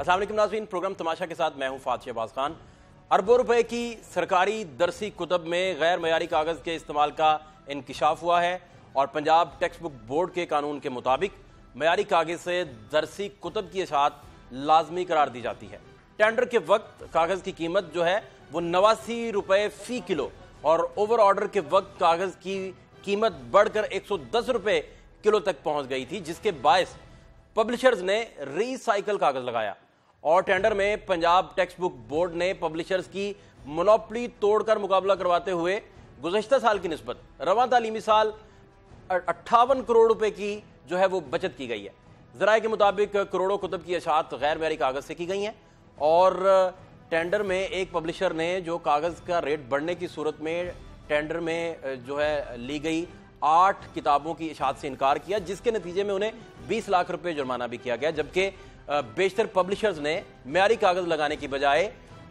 السلام علیکم ناظرین، پروگرام تماشا کے ساتھ میں ہوں فاتح شہباز خان۔ اربوں روپے کی سرکاری درسی کتب میں غیر معیاری کاغذ کے استعمال کا انکشاف ہوا ہے اور پنجاب ٹیکسٹ بک بورڈ کے قانون کے مطابق معیاری کاغذ سے درسی کتب کی اشاعت لازمی قرار دی جاتی ہے۔ ٹینڈر کے وقت کاغذ کی قیمت جو ہے وہ 89 روپے فی کلو اور اوور آرڈر کے وقت کاغذ کی قیمت بڑھ کر 110 روپے کلو تک پہنچ گئی تھی، جس کے باعث پبلشرز نے ری سائیکل کاغذ لگایا اور ٹینڈر میں پنجاب ٹیکسٹ بک بورڈ نے پبلشرز کی مونوپلی توڑ کر مقابلہ کرواتے ہوئے گزشتہ سال کی نسبت رواں تعلیمی سال 58 کروڑ روپے کی جو ہے وہ بچت کی گئی ہے۔ ذرائع کے مطابق کروڑوں کتب کی اشاعت غیر معیاری کاغذ سے کی گئی ہیں اور ٹینڈر میں ایک پبلشر نے جو کاغذ کا ریٹ بڑھنے کی صورت میں ٹینڈر میں جو ہے لی گئی 8 کتابوں کی اشاعت سے انکار کیا، جس کے نتیجے میں انہیں 20 لاکھ روپے جرمانہ بھی کیا گیا، جبکہ بیشتر پبلشرز نے معیاری کاغذ لگانے کی بجائے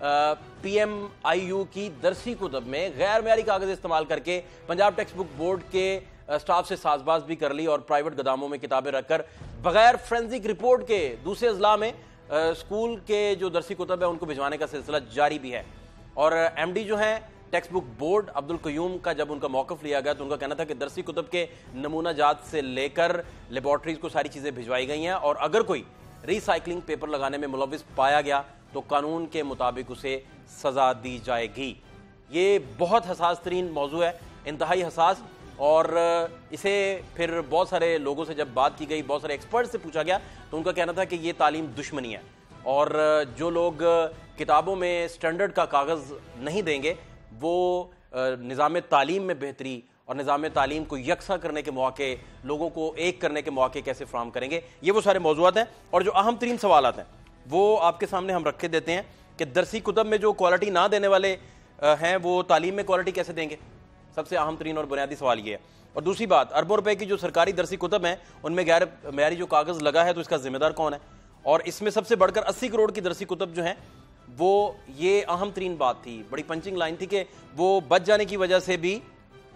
پی ایم آئی یو کی درسی کتب میں غیر معیاری کاغذ استعمال کر کے پنجاب ٹیکسٹ بک بورڈ کے سٹاف سے ساز باز بھی کر لی اور پرائیویٹ گوداموں میں کتابیں رکھ کر بغیر فورینزک رپورٹ کے دوسرے اضلاع میں اسکول کے جو درسی کتب ہے ان کو بھجوانے کا سلسلہ جاری بھی ہے۔ اور ایم ڈی جو ہیں ٹیکسٹ بک بورڈ عبدالقیوم کا جب ان کا موقف لیا گیا تو ان کا کہنا تھا کہ درسی کتب کے نمونہ جات سے لے کر لیبارٹریز کو ساری چیزیں بھجوائی گئی ہیں اور اگر کوئی ری سائیکلنگ پیپر لگانے میں ملوث پایا گیا تو قانون کے مطابق اسے سزا دی جائے گی۔ یہ بہت حساس ترین موضوع ہے، انتہائی حساس، اور اسے پھر بہت سارے لوگوں سے جب بات کی گئی، بہت سارے ایکسپرٹ سے پوچھا گیا تو ان کا کہنا تھا کہ یہ تعلیم دشمنی ہے اور جو لوگ کتابوں میں سٹینڈرڈ کا کاغذ نہیں دیں گے وہ نظام تعلیم میں بہتری اور نظام تعلیم کو یکساں کرنے کے مواقع، لوگوں کو ایک کرنے کے مواقع کیسے فراہم کریں گے۔ یہ وہ سارے موضوعات ہیں اور جو اہم ترین سوالات ہیں وہ آپ کے سامنے ہم رکھے دیتے ہیں کہ درسی کتب میں جو کوالٹی نہ دینے والے ہیں وہ تعلیم میں کوالٹی کیسے دیں گے، سب سے اہم ترین اور بنیادی سوال یہ ہے۔ اور دوسری بات، اربوں روپے کی جو سرکاری درسی کتب ہیں ان میں غیر معیاری جو کاغذ لگا ہے تو اس کا ذمہ دار کون ہے، اور اس میں سب سے بڑھ کر 80 کروڑ کی درسی کتب جو ہیں وہ یہ اہم ترین بات تھی، بڑی پنچنگ لائن تھی کہ وہ بچ جانے کی وجہ سے بھی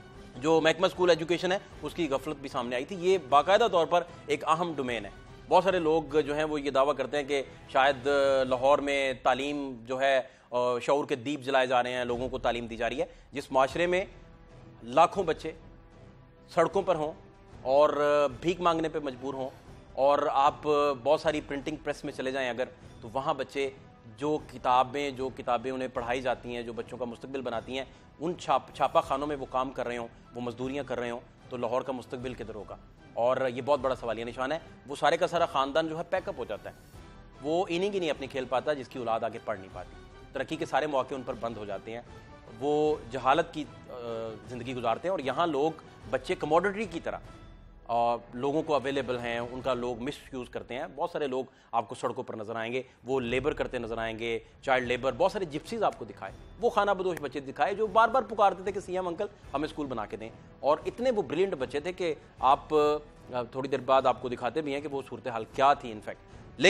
جو محکمہ اسکول ایجوکیشن ہے اس کی غفلت بھی سامنے آئی تھی۔ یہ باقاعدہ طور پر ایک اہم ڈومین ہے۔ بہت سارے لوگ جو ہیں وہ یہ دعویٰ کرتے ہیں کہ شاید لاہور میں تعلیم جو ہے شعور کے دیپ جلائے جا رہے ہیں، لوگوں کو تعلیم دی جا رہی ہے۔ جس معاشرے میں لاکھوں بچے سڑکوں پر ہوں اور بھیک مانگنے پہ مجبور ہوں، اور آپ بہت ساری پرنٹنگ پریس میں چلے جائیں اگر، تو وہاں بچے جو کتابیں انہیں پڑھائی جاتی ہیں، جو بچوں کا مستقبل بناتی ہیں، ان چھاپا خانوں میں وہ کام کر رہے ہوں، وہ مزدوریاں کر رہے ہوں، تو لاہور کا مستقبل کدھر ہوگا؟ اور یہ بہت بڑا سوالیہ نشان ہے۔ وہ سارے کا سارا خاندان جو ہے پیک اپ ہو جاتا ہے، وہ اننگ ہی نہیں اپنی کھیل پاتا جس کی اولاد آگے پڑھ نہیں پاتی، ترقی کے سارے مواقع ان پر بند ہو جاتے ہیں، وہ جہالت کی زندگی گزارتے ہیں، اور یہاں لوگ بچے کموڈٹی کی طرح لوگوں کو اویلیبل ہیں، ان کا لوگ مس یوز کرتے ہیں۔ بہت سارے لوگ آپ کو سڑکوں پر نظر آئیں گے، وہ لیبر کرتے نظر آئیں گے، چائلڈ لیبر، بہت سارے جپسیز آپ کو دکھائے، وہ خانہ بدوش بچے دکھائے جو بار بار پکارتے تھے کہ سی ایم انکل ہمیں اسکول بنا کے دیں، اور اتنے وہ بریلینٹ بچے تھے کہ آپ تھوڑی دیر بعد آپ کو دکھاتے بھی ہیں کہ وہ صورتحال کیا تھی انفیکٹ۔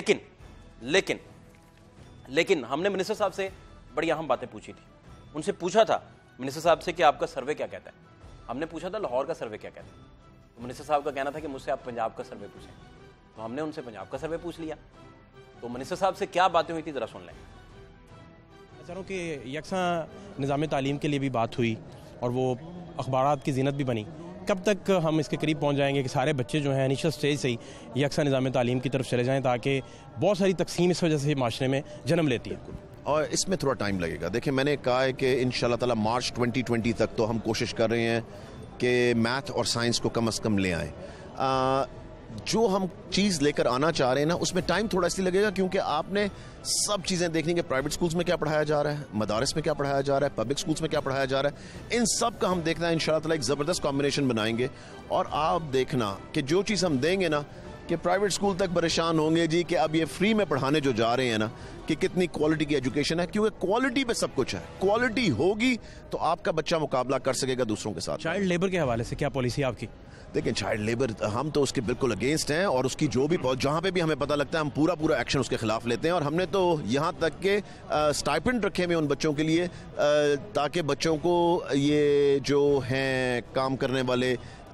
لیکن ہم نے منسٹر صاحب سے بڑی اہم باتیں پوچھی تھی، ان سے پوچھا تھا منسٹر صاحب سے کہ آپ کا سروے کیا کہتا ہے، ہم نے پوچھا تھا لاہور کا سروے کیا کہتا ہے، منسٹر صاحب کا کہنا تھا کہ مجھ سے آپ پنجاب کا سروے پوچھیں، تو ہم نے ان سے پنجاب کا سروے پوچھ لیا۔ تو منسٹر صاحب سے کیا باتیں ہوئی تھی ذرا سن لیں۔ میں چاہ رہا ہوں کہ یکساں نظام تعلیم کے لیے بھی بات ہوئی اور وہ اخبارات کی زینت بھی بنی۔ کب تک ہم اس کے قریب پہنچ جائیں گے کہ سارے بچے جو ہیں انیشل سٹیج سے ہی یکساں نظام تعلیم کی طرف چلے جائیں، تاکہ بہت ساری تقسیم اس وجہ سے معاشرے میں جنم لیتی ہے؟ اور اس میں تھوڑا ٹائم لگے گا۔ دیکھیں، میں نے کہا ہے کہ انشاءاللہ تعالی مارچ 2020 تک تو ہم کوشش کر رہے ہیں کہ میتھ اور سائنس کو کم از کم لے آئیں۔ جو ہم چیز لے کر آنا چاہ رہے ہیں نا، اس میں ٹائم تھوڑا اس لیے لگے گا کیونکہ آپ نے سب چیزیں دیکھنی کہ پرائیویٹ سکولز میں کیا پڑھایا جا رہا ہے، مدارس میں کیا پڑھایا جا رہا ہے، پبلک سکولز میں کیا پڑھایا جا رہا ہے، ان سب کا ہم دیکھنا ہے۔ انشاءاللہ تعالی ایک زبردست کمبینیشن بنائیں گے، اور آپ دیکھنا کہ جو چیز ہم دیں گے نا کہ پرائیویٹ سکول تک پریشان ہوں گے جی کہ اب یہ فری میں پڑھانے جو جا رہے ہیں نا، کہ کتنی کوالٹی کی ایجوکیشن ہے, کیونکہ کوالٹی پہ سب کچھ ہے. کوالٹی ہوگی تو آپ کا بچہ مقابلہ کر سکے گا دوسروں کے ساتھ. چائلڈ لیبر کے حوالے سے کیا پالیسی آپ کی؟ دیکھیں چائلڈ لیبر ہم تو اس کے بالکل اگینسٹ ہیں, اور اس کی جو بھی جہاں پہ بھی ہمیں پتہ لگتا ہے ہم پورا ایکشن اس کے خلاف لیتے ہیں. اور ہم نے تو یہاں تک کہ اسٹائپنڈ رکھے ہوئے ان بچوں کے لیے تاکہ بچوں کو یہ جو ہیں کام کرنے والے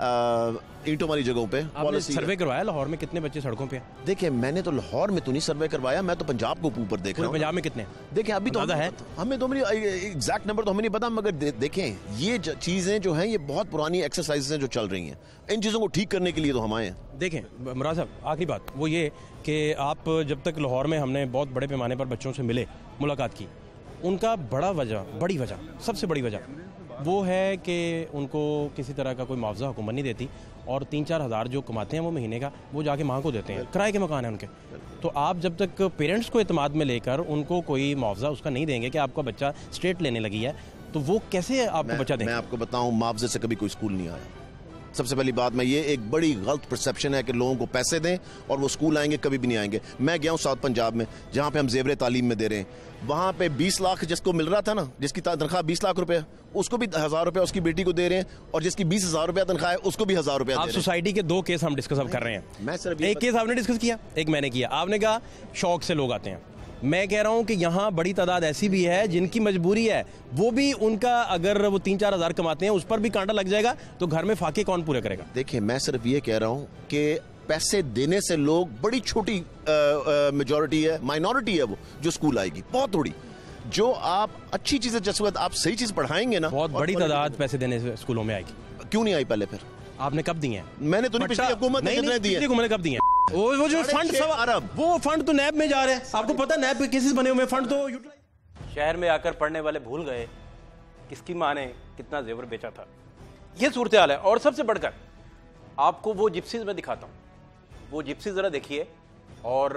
اینٹوں والی جگہوں پہ. آپ نے سروے کروایا لاہور میں کتنے بچے سڑکوں پہ؟ دیکھیں میں نے تو لاہور میں تو نہیں سروے کروایا, میں تو پنجاب کو اوپر دیکھ رہا ہوں. پنجاب میں کتنے؟ دیکھیں ابھی تو ہے ہمیں تو ایگزیکٹ نمبر تو ہمیں نہیں پتا, مگر دیکھیں یہ چیزیں جو ہیں یہ بہت پرانی ایکسرسائز ہیں جو چل رہی ہیں. ان چیزوں کو ٹھیک کرنے کے لیے تو ہم آئے ہیں. دیکھیں مراد صاحب آخری بات وہ یہ کہ آپ جب تک لاہور میں ہم نے بہت بڑے پیمانے پر بچوں سے ملے, ملاقات کی, ان کا بڑی وجہ سب سے بڑی وجہ وہ ہے کہ ان کو کسی طرح کا کوئی معاوضہ حکومت نہیں دیتی, اور 3-4 ہزار جو کماتے ہیں وہ مہینے کا وہ جا کے ماں کو دیتے ہیں. کرائے کے مکان ہیں ان کے. تو آپ جب تک پیرنٹس کو اعتماد میں لے کر ان کو کوئی معاوضہ اس کا نہیں دیں گے کہ آپ کا بچہ اسٹیٹ لینے لگی ہے, تو وہ کیسے آپ کو بچہ دیں گے؟ میں آپ کو بتاؤں, معاوضے سے کبھی کوئی اسکول نہیں آیا. سب سے پہلی بات میں یہ ایک بڑی غلط پرسیپشن ہے کہ لوگوں کو پیسے دیں اور وہ اسکول آئیں گے, کبھی بھی نہیں آئیں گے. میں گیا ہوں ساؤتھ پنجاب میں جہاں پہ ہم زیور تعلیم میں دے رہے ہیں, وہاں پہ 20 لاکھ جس کو مل رہا تھا نا, جس کی تنخواہ 20 لاکھ روپے, اس کو بھی 1000 روپے اس کی بیٹی کو دے رہے ہیں, اور جس کی 20,000 روپے تنخواہ ہے اس کو بھی 1000 روپے دے رہے ہیں. آپ سوسائٹی کے 2 کیس ہم ڈسکس اب کر رہے ہیں. میں صرف ایک کیس آپ نے ڈسکس کیا, ایک میں نے کیا. آپ نے کہا شوق سے لوگ آتے ہیں. میں کہہ رہا ہوں کہ یہاں بڑی تعداد ایسی بھی ہے جن کی مجبوری ہے, وہ بھی ان کا اگر وہ 3-4 ہزار کماتے ہیں اس پر بھی کانٹا لگ جائے گا تو گھر میں فاقے کون پورے کرے گا؟ دیکھیں میں صرف یہ کہہ رہا ہوں کہ پیسے دینے سے لوگ, بڑی چھوٹی میجورٹی ہے, مائنورٹی ہے وہ جو اسکول آئے گی, بہت تھوڑی. جو آپ اچھی چیزیں جس آپ صحیح چیز پڑھائیں گے نا, بہت بڑی تعداد پیسے دینے سے اسکولوں میں آئے گی. کیوں نہیں آئی پہلے؟ پھر آپ نے کب دیے ہیں؟ میں نے تو نہیں, پچھلی حکومت نے کتنے دیے؟ پچھلی حکومت نے کب دیے ہیں؟ وہ جو فنڈ وہ فنڈ تو نیب میں جا رہے ہیں. آپ کو پتا نیب کے کیسز بنے ہوئے فنڈ تو شہر میں آ کر پڑھنے والے بھول گئے کس کی ماں نے کتنا زیور بیچا تھا. یہ صورتحال ہے. اور سب سے بڑھ کر آپ کو وہ جپسیز میں دکھاتا ہوں, وہ جپسیز ذرا دیکھیے اور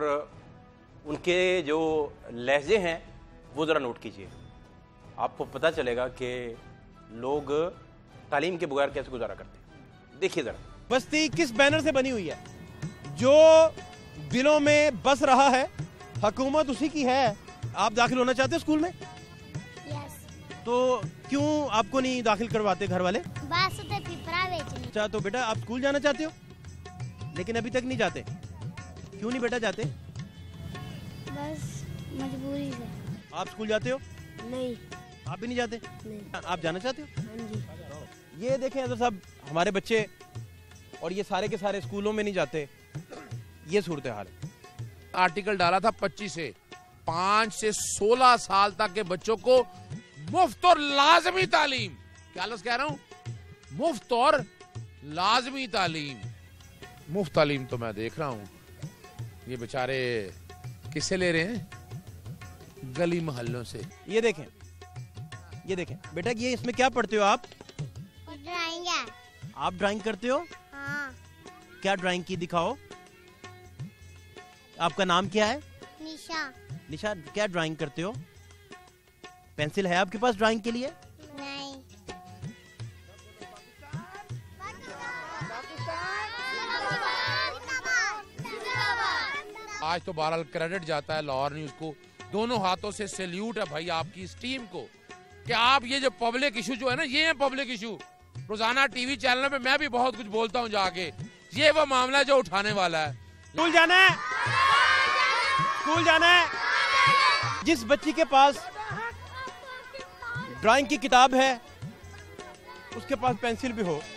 ان کے جو لہجے ہیں وہ ذرا نوٹ کیجئے. آپ کو پتہ چلے گا کہ لوگ تعلیم کے بغیر کیسے گزارا کرتے ہیں. دیکھیے ذرا. بستی کس بینر سے بنی ہوئی ہے؟ جو دلوں میں بس رہا ہے, حکومت اسی کی ہے. آپ داخل ہونا چاہتے ہیں اسکول میں؟ تو کیوں آپ کو نہیں داخل کرواتے گھر والے؟ اچھا تو بیٹا آپ اسکول جانا چاہتے ہو لیکن ابھی تک نہیں جاتے, کیوں نہیں بیٹا جاتے؟ بس مجبوری سے. آپ اسکول جاتے ہو؟ نہیں. آپ بھی نہیں جاتے؟ نہیں. آپ جانا چاہتے ہو؟ ہاں جی. یہ دیکھیں حضرت صاحب, ہمارے بچے اور یہ سارے کے سارے اسکولوں میں نہیں جاتے. یہ صورتحال ہے. آرٹیکل ڈالا تھا 25 سے 5 سے 16 سال تک کے بچوں کو مفت اور لازمی تعلیم. کیا لفظ کہہ رہا ہوں؟ مفت اور لازمی تعلیم. مفت تعلیم تو میں دیکھ رہا ہوں یہ بیچارے کس سے لے رہے ہیں؟ گلی محلوں سے. یہ دیکھیں بیٹا, یہ اس میں کیا پڑھتے ہو آپ؟ ڈرائنگ ہے. آپ ڈرائنگ کرتے ہو؟ ہاں. کیا ڈرائنگ کی دکھاؤ. آپ کا نام کیا ہے؟ نشا. کیا ڈرائنگ کرتے ہو؟ پینسل ہے آپ کے پاس ڈرائنگ کے لیے؟ نہیں. آج تو بہرحال کریڈٹ جاتا ہے لاہور نیوز کو, دونوں ہاتھوں سے سیلیوٹ ہے بھائی آپ کی اس ٹیم کو کہ آپ یہ جو پبلک ایشو جو ہے نا, یہ ہے پبلک ایشو. روزانہ ٹی وی چینلوں پہ میں بھی بہت کچھ بولتا ہوں جا کے, یہ وہ معاملہ ہے جو اٹھانے والا ہے. اسکول جانا ہے. جس بچی کے پاس ڈرائنگ کی کتاب ہے اس کے پاس پینسل بھی ہو.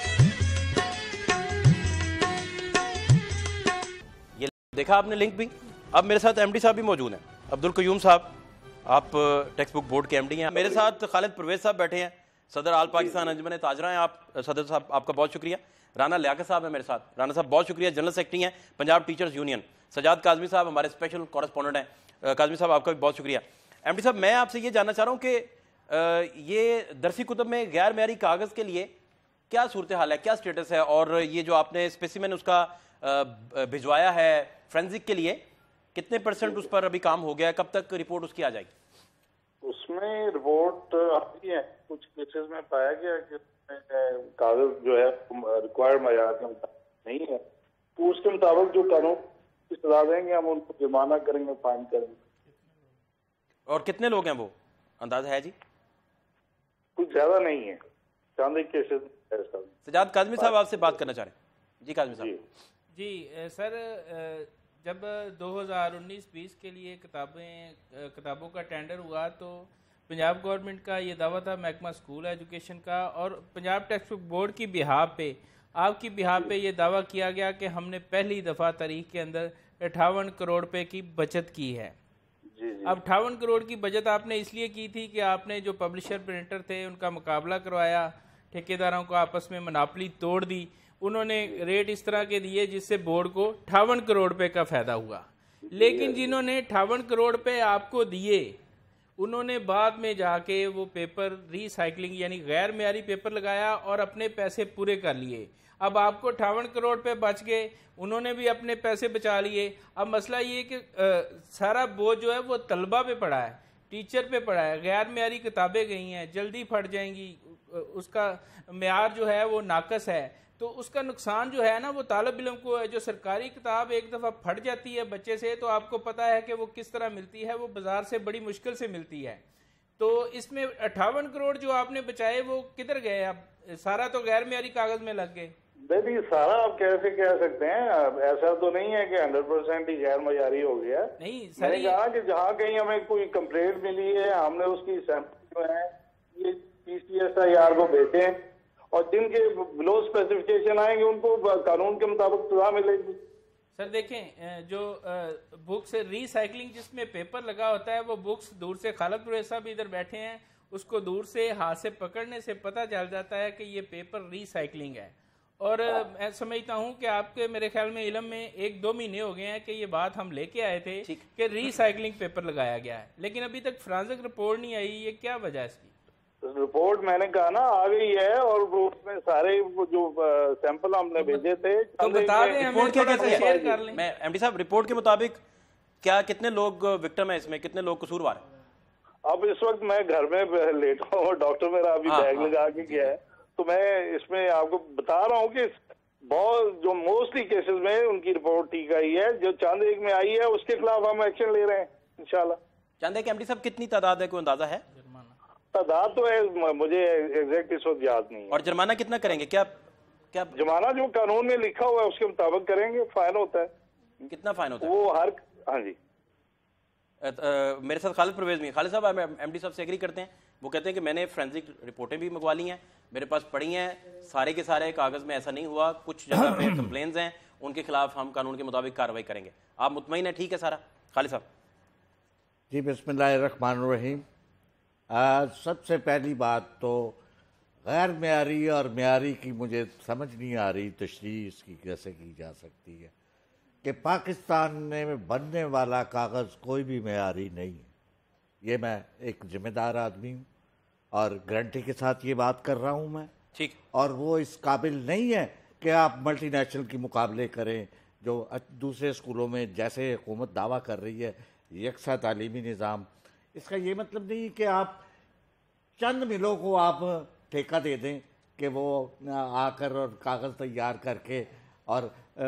یہ دیکھا آپ نے لنک بھی. اب میرے ساتھ ایم ڈی صاحب بھی موجود ہیں, عبدالقیوم صاحب, آپ ٹیکسٹ بک بورڈ کے ایم ڈی ہیں. میرے ساتھ خالد پرویز صاحب بیٹھے ہیں, صدر آل پاکستان انجمن تاجرہ ہیں. آپ صدر صاحب آپ کا بہت شکریہ. رانا لیاقت صاحب ہیں میرے ساتھ. رانا صاحب بہت شکریہ, جنرل سیکرٹری ہیں پنجاب ٹیچرز یونین. سجاد کاظمی صاحب ہمارے اسپیشل کورسپونڈنٹ ہیں. کاظمی صاحب آپ کا بھی بہت شکریہ. ایم ڈی صاحب میں آپ سے یہ جاننا چاہ رہا ہوں کہ یہ درسی کتب میں غیر معیاری کاغذ کے لیے کیا صورتحال ہے, کیا سٹیٹس ہے, اور یہ جو آپ نے اسپیسیمن اس کا بھجوایا ہے فرینزک کے لیے, کتنے % اس پر ابھی کام ہو گیا ہے, کب تک رپورٹ اس کی آ جائے گی؟ اس میں رپورٹ آتی ہے. کچھ کیسز میں پایا گیا کہ کاغذ جو ہے ریکوائرڈ معیار کے مطابق نہیں ہے, تو اس کے مطابق جو قانون کی سزا دیں گے ہم ان کو جرمانہ کریں گے, فائن کریں گے. اور کتنے لوگ ہیں وہ اندازہ ہے جی؟ کچھ زیادہ نہیں ہے، چاند ایک کیسز. سجاد کاظمی صاحب آپ سے بات کرنا چاہ رہے ہیں. جی کاظمی صاحب. جی سر، جب 2019-20 کے لیے کتابوں کا ٹینڈر ہوا تو پنجاب گورنمنٹ کا یہ دعویٰ تھا، محکمہ اسکول ایجوکیشن کا، اور پنجاب ٹیکسٹ بک بورڈ کی بہاف پہ، آپ کی بہاف پہ یہ دعویٰ کیا گیا کہ ہم نے پہلی دفعہ تاریخ کے اندر 58 کروڑ روپے کی بچت کی ہے. اب 58 کروڑ کی بچت آپ نے اس لیے کی تھی کہ آپ نے جو پبلشر پرنٹر تھے ان کا مقابلہ کروایا، ٹھیکیداروں کو آپس میں مناپلی توڑ دی، انہوں نے ریٹ اس طرح کے دیے جس سے بورڈ کو 58 کروڑ روپے کا فائدہ ہوا. لیکن جنہوں نے 58 کروڑ روپے آپ کو دیے انہوں نے بعد میں جا کے وہ پیپر ری سائیکلنگ یعنی غیر معیاری پیپر لگایا اور اپنے پیسے پورے کر لیے. اب آپ کو 58 کروڑ پہ بچ گئے، انہوں نے بھی اپنے پیسے بچا لیے. اب مسئلہ یہ کہ سارا بوجھ جو ہے وہ طلبہ پہ پڑا ہے، ٹیچر پہ پڑا ہے. غیر معیاری کتابیں گئی ہیں، جلدی پھٹ جائیں گی، اس کا معیار جو ہے وہ ناقص ہے، تو اس کا نقصان جو ہے نا وہ طالب علم کو ہے. جو سرکاری کتاب ایک دفعہ پھٹ جاتی ہے بچے سے تو آپ کو پتا ہے کہ وہ کس طرح ملتی ہے، وہ بازار سے بڑی مشکل سے ملتی ہے. تو اس میں 58 کروڑ جو آپ نے بچائے وہ کدھر گئے؟ اب سارا تو غیر معیاری کاغذ میں لگ گئے. نہیں، سارا آپ کیسے کہہ سکتے ہیں؟ ایسا تو نہیں ہے کہ 100% ہی غیر معیاری ہو گیا. نہیں میں نے کہا کہ جہاں کہیں ہمیں کوئی کمپلینٹ ملی ہے ہم نے اس کی سیمپل جو ہے یہ PCSIR کو بھیجے، اور جن کے بلو اسپیسیفکیشن آئیں گے ان کو قانون کے مطابق سزا ملے گی. سر دیکھیں، جو بکس ری سائیکلنگ جس میں پیپر لگا ہوتا ہے وہ بکس دور سے، خالد پرویز صاحب ادھر بیٹھے ہیں، اس کو دور سے ہاتھ سے پکڑنے سے پتہ چل جاتا ہے کہ یہ پیپر ری سائیکلنگ ہے. اور میں سمجھتا ہوں کہ آپ کے میرے خیال میں علم میں 1-2 مہینے ہو گئے ہیں کہ یہ بات ہم لے کے آئے تھے کہ ری سائیکلنگ پیپر لگایا گیا ہے، لیکن ابھی تک فرانزک رپورٹ نہیں آئی. یہ کیا وجہ ہے اس کی؟ رپورٹ میں نے کہا نا آ گئی ہے، اور اس میں سارے جو سیمپل ہم نے بھیجے تھے تو بتا دیں ہمیں، تھوڑا سا شیئر کر لیں. میں ایم ڈی صاحب رپورٹ کے مطابق کیا کتنے لوگ وکٹم ہیں اس میں، کتنے لوگ قصوروار ہیں؟ اب اس وقت میں گھر میں لیٹا ہوں، ڈاکٹر میرا ابھی بیگ لگا کے گیا ہے، تو میں اس میں آپ کو بتا رہا ہوں کہ بہت جو موسٹلی کیسز میں ان کی رپورٹ ٹھیک آئی ہے. جو چاند ایک میں آئی ہے اس کے خلاف ہم ایکشن لے رہے ہیں انشاءاللہ. چاند ایک ایم ڈی صاحب کتنی تعداد ہے، کوئی اندازہ ہے؟ تعداد تو ہے مجھے ایگزیکٹ اس وقت یاد نہیں ہے. اور جرمانہ کتنا کریں گے؟ کیا جرمانہ جو قانون میں لکھا ہوا ہے اس کے مطابق کریں گے. فائن ہوتا ہے. کتنا فائن ہوتا ہے وہ ہر؟ ہاں جی. میرے ساتھ خالد پرویز بھی ہیں. خالد صاحب ایم ڈی صاحب سے ایگری کرتے ہیں؟ وہ کہتے ہیں کہ میں نے فرینزک رپورٹیں بھی منگوا لی ہیں، میرے پاس پڑھی ہیں، سارے کے سارے کاغذ میں ایسا نہیں ہوا، کچھ جگہ پہ کمپلینز ہیں، ان کے خلاف ہم قانون کے مطابق کارروائی کریں گے. آپ مطمئن ہیں؟ ٹھیک ہے سارا. خالد صاحب. جی بسم اللہ الرحمن الرحیم. سب سے پہلی بات تو غیر معیاری اور معیاری کی مجھے سمجھ نہیں آ رہی تشریح اس کی کیسے کی جا سکتی ہے کہ پاکستان میں بننے والا کاغذ کوئی بھی معیاری نہیں ہے. یہ میں ایک ذمہ دار آدمی ہوں اور گارنٹی کے ساتھ یہ بات کر رہا ہوں میں. ٹھیک. اور وہ اس قابل نہیں ہے کہ آپ ملٹی نیشنل کی مقابلے کریں جو دوسرے اسکولوں میں جیسے حکومت دعویٰ کر رہی ہے یکساں تعلیمی نظام. اس کا یہ مطلب نہیں کہ آپ چند ملوں کو آپ ٹھیکہ دے دیں کہ وہ آ کر اور کاغذ تیار کر کے، اور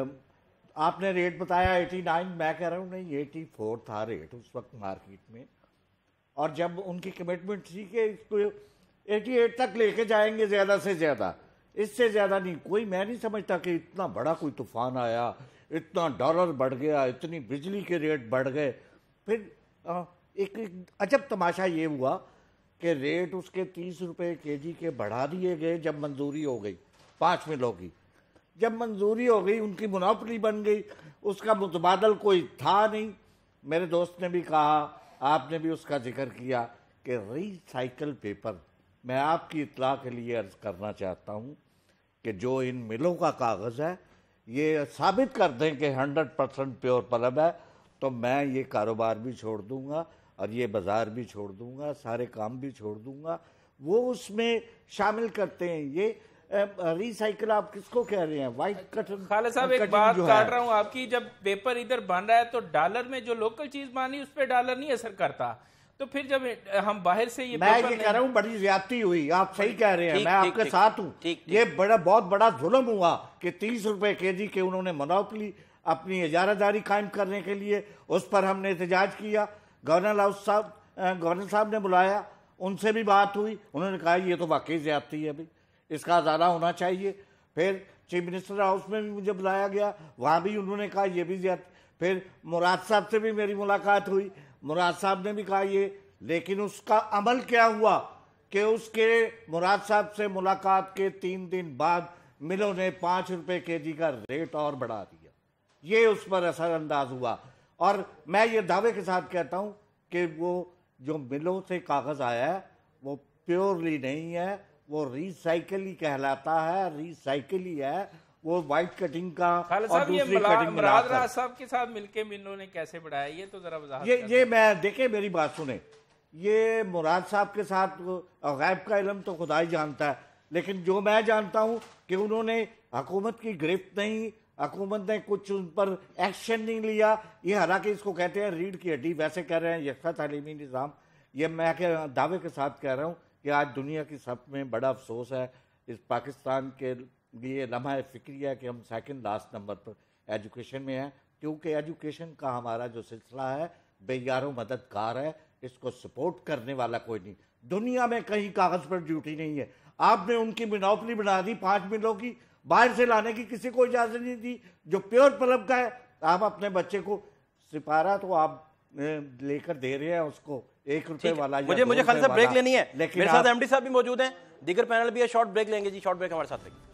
آپ نے ریٹ بتایا 89، میں کہہ رہا ہوں نہیں 84 تھا ریٹ اس وقت مارکیٹ میں. اور جب ان کی کمٹمنٹ تھی کہ اس کو 88 تک لے کے جائیں گے زیادہ سے زیادہ، اس سے زیادہ نہیں. کوئی میں نہیں سمجھتا کہ اتنا بڑا کوئی طوفان آیا، اتنا ڈالر بڑھ گیا، اتنی بجلی کے ریٹ بڑھ گئے. پھر ایک عجب تماشا یہ ہوا کہ ریٹ اس کے 30 روپے kg کے بڑھا دیے گئے جب منظوری ہو گئی 5 ملوں کی. جب منظوری ہو گئی ان کی منوپلی بن گئی، اس کا متبادل کوئی تھا نہیں. میرے دوست نے بھی کہا، آپ نے بھی اس کا ذکر کیا کہ ری سائیکل پیپر. میں آپ کی اطلاع کے لیے عرض کرنا چاہتا ہوں کہ جو ان ملوں کا کاغذ ہے یہ ثابت کر دیں کہ 100% پیور پلب ہے تو میں یہ کاروبار بھی چھوڑ دوں گا اور یہ بازار بھی چھوڑ دوں گا، سارے کام بھی چھوڑ دوں گا. وہ اس میں شامل کرتے ہیں. یہ ری سائیکل آپ کس کو کہہ رہے ہیں؟ وائٹ کٹن. خالد صاحب ایک بات کاٹ رہا ہوں آپ کی، جب پیپر ادھر بن رہا ہے تو ڈالر میں جو لوکل چیز بانی اس پہ ڈالر نہیں اثر کرتا، تو پھر جب ہم باہر سے یہ میں یہ کہہ رہا ہوں بڑی زیادتی ہوئی. آپ صحیح کہہ رہے ہیں، میں آپ کے ساتھ ہوں. یہ بہت بڑا ظلم ہوا کہ 30 روپے kg کے انہوں نے منوپلی اپنی اجارہ داری قائم کرنے کے لیے، اس پر ہم نے احتجاج کیا. گورنر ہاؤس صاحب گورنر صاحب نے بلایا, ان سے بھی بات ہوئی, انہوں نے کہا یہ تو واقعی زیادتی ہے, اس کا ازالہ ہونا چاہیے. پھر چیف منسٹر ہاؤس میں بھی مجھے بلایا گیا, وہاں بھی انہوں نے کہا یہ بھی زیادتی. پھر مراد صاحب سے بھی میری ملاقات ہوئی, مراد صاحب نے بھی کہا یہ, لیکن اس کا عمل کیا ہوا کہ اس کے مراد صاحب سے ملاقات کے 3 دن بعد ملوں نے 5 روپے کے جی کا ریٹ اور بڑھا دیا. یہ اس پر اثر انداز ہوا. اور میں یہ دعوے کے ساتھ کہتا ہوں کہ وہ جو ملوں سے کاغذ آیا ہے وہ پیورلی نہیں ہے, وہ ری سائیکل ہی کہلاتا ہے, ری سائیکل ہی ہے, وہ وائٹ کٹنگ کا اور دوسری کٹنگ ملا کر. راج صاحب کے ساتھ مل کے ملوں نے کیسے بڑھایا, یہ تو ذرا وضاحت یہ میں دیکھیں میری بات سنیں, یہ مراد صاحب کے ساتھ غیب کا علم تو خدا ہی جانتا ہے, لیکن جو میں جانتا ہوں کہ انہوں نے حکومت کی گرفت نہیں, حکومت نے کچھ ان پر ایکشن نہیں لیا. یہ حالانکہ اس کو کہتے ہیں ریڑھ کی ہڈی, ویسے کہہ رہے ہیں یکساں تعلیمی نظام. یہ میں دعوے کے ساتھ کہہ رہا ہوں کہ آج دنیا کی سب میں بڑا افسوس ہے, اس پاکستان کے لیے لمحہ فکری ہے کہ ہم سیکنڈ لاسٹ نمبر پر ایجوکیشن میں ہیں, کیونکہ ایجوکیشن کا ہمارا جو سلسلہ ہے بے یار و مددگار ہے, اس کو سپورٹ کرنے والا کوئی نہیں. دنیا میں کہیں کاغذ پر ڈیوٹی نہیں ہے. آپ نے ان کی مونوپلی بنا دی 5 ملوں کی, باہر سے لانے کی کسی کو اجازت نہیں دی. جو پیور پلب کا ہے, آپ اپنے بچے کو سپارہ تو آپ لے کر دے رہے ہیں اس کو 1 روپے والا. مجھے خالد صاحب بریک لینی ہے, میرے ساتھ ایم ڈی صاحب بھی موجود ہیں, دیگر پینل بھی ہے, شارٹ بریک لیں گے جی. شارٹ بریک ہمارے ساتھ رہیے.